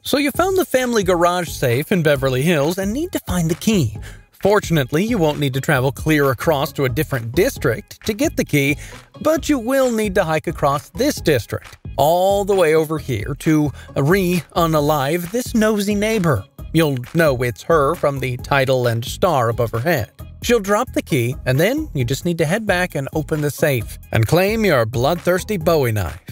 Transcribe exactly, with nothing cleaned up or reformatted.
So you found the family garage safe in Beverly Hills and need to find the key. Fortunately, you won't need to travel clear across to a different district to get the key, but you will need to hike across this district, all the way over here to re-unalive this nosy neighbor. You'll know it's her from the title and star above her head. She'll drop the key, and then you just need to head back and open the safe and claim your bloodthirsty Bowie knife.